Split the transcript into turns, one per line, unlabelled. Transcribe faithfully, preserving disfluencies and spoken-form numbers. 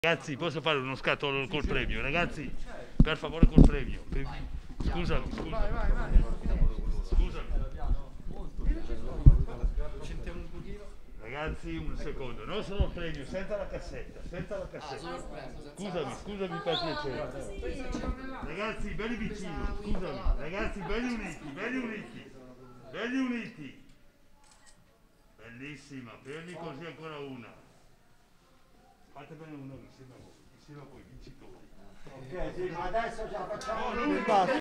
Ragazzi, posso fare uno scatto col premio? Ragazzi, per favore col premio. Scusami, scusami. Vai, vai, vai. Scusami. Ragazzi, un secondo, non solo il premio, senta la cassetta, senta la cassetta. Scusami, scusami per piacere. Ragazzi, belli vicino, scusami. Ragazzi, belli uniti, belli uniti. Belli uniti. Bellissima, prendi così ancora una. Fate bene uno insieme a voi, insieme a voi vincitori.
Ok, sì, ma adesso ce la facciamo.
No, non mi basta.